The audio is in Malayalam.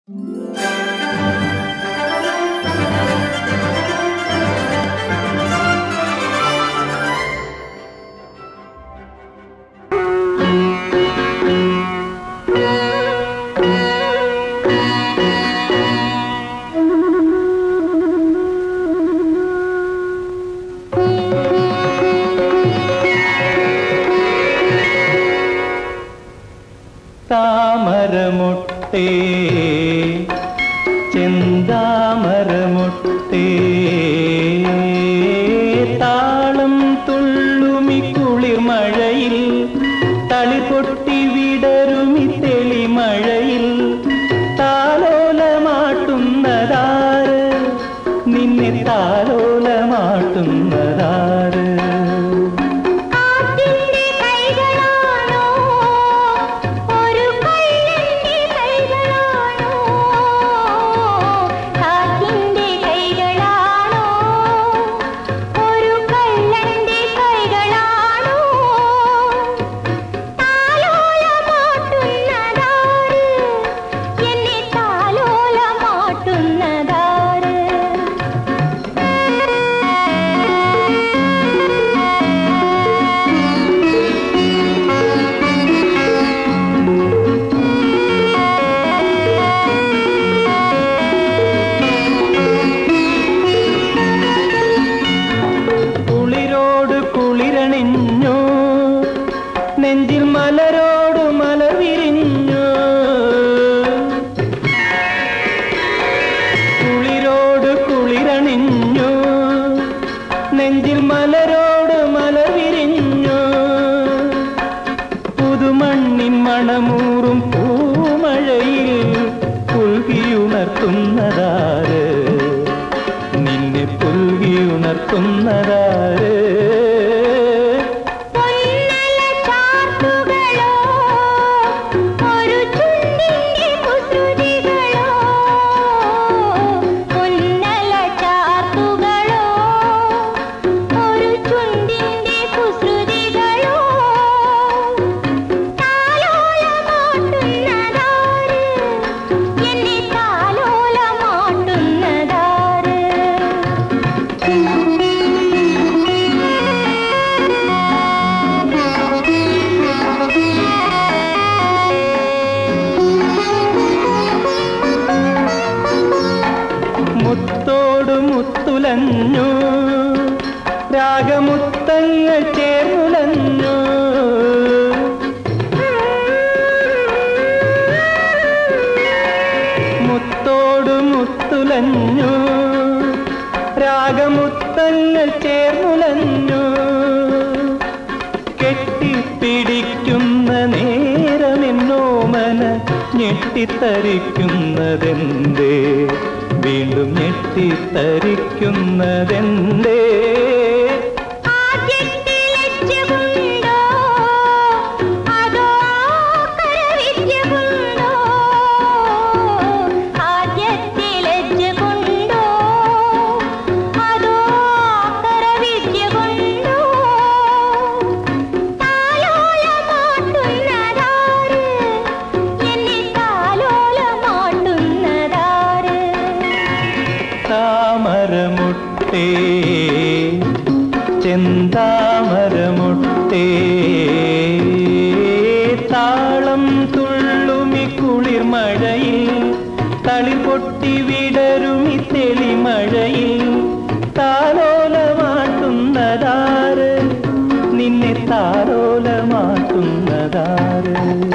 താമരമുട്ടേ ചെന്താമരമുട്ടേ താളം തുള്ളുമി കുളിർമഴയിൽ തളിപൊട്ടി വിടരുമി തെളിമഴയിൽ താലോലമാട്ടുന്നതാര് നിന്നെ താലോലമാട്ടുന്നതാര് നെഞ്ചിൽ മലരോട് മലർ വിരിഞ്ഞു കുളിരോട് കുളിരണിഞ്ഞു നെഞ്ചിൽ മലരോട് മലർ വിരിഞ്ഞു പുതുമണ്ണിൻ മണമൂറും പൂമഴയിൽ പുൽകിയുണർത്തുന്നതാര് നിന്നെ പുൽകിയുണർത്തുന്നതാര് മുത്തോട് മുത്തുലഞ്ഞു രാഗമുത്തങ്ങൾ ചേർന്നുലഞ്ഞു മുത്തോട് മുത്തുലഞ്ഞു രാഗമുത്തങ്ങൾ ചേർന്നുലഞ്ഞു കെട്ടിപ്പിടിക്കുന്ന നേരമെന്നോമന ഞെട്ടിത്തരിക്കുന്നതെന്തേ വീണ്ടും ഞെട്ടിത്തരിക്കുന്നതെന്തേ താമരമുട്ടേ ചെന്താമരമുട്ടേ താളം തുള്ളുമി കുളിർമഴയിൽ തളിപൊട്ടി വിടരുമി തെളിമഴയിൽ താലോലമാട്ടുന്നതാര് നിന്നെ താലോലമാട്ടുന്നതാര്